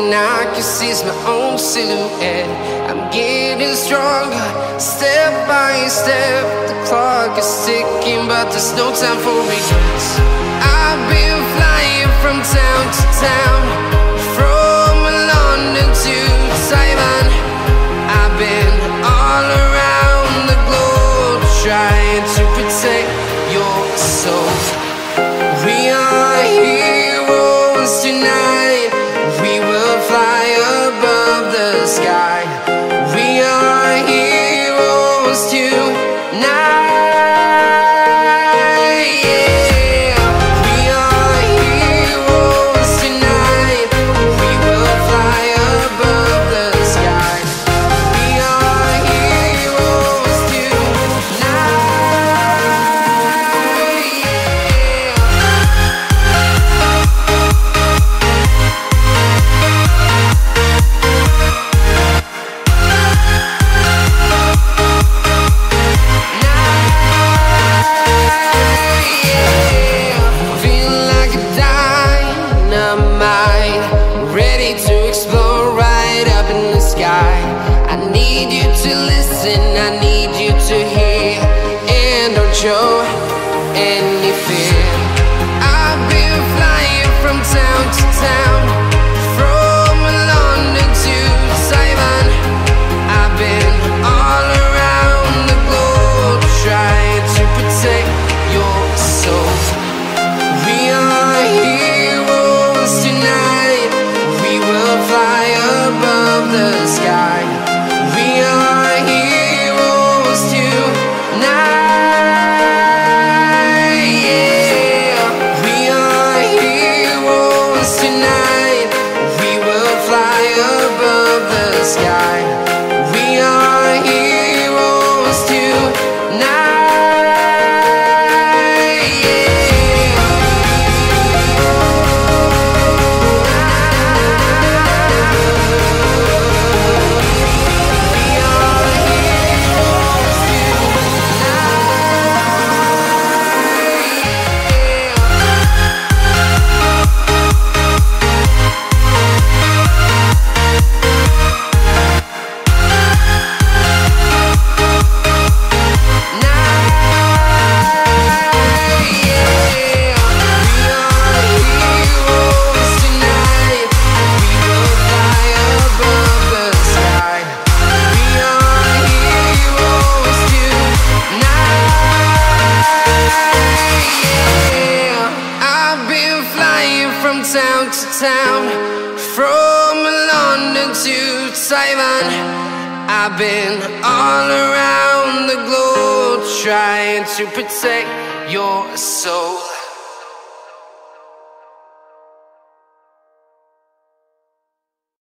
and I can see my own silhouette. I'm getting stronger, step by step. The clock is ticking, but there's no time for regrets. I've been flying from town to town, from London to Taiwan. I've been all around the globe, trying to protect your soul. We are heroes tonight. We will fly above the sky. We are heroes tonight. Yeah. We are heroes tonight. We will fly above the sky. We are heroes tonight. Ready to explore right up in the sky. I need you to listen, I need you to hear, and don't show any fear. I've been flying from town to town, from London to Taiwan. I've been all around the globe, trying to protect your soul. We are heroes tonight. We will fly above the sky. We are heroes tonight. Yeah. We are heroes tonight. We will fly above the sky. We are heroes tonight. Town to town, from London to Taiwan. I've been all around the globe, trying to protect your soul.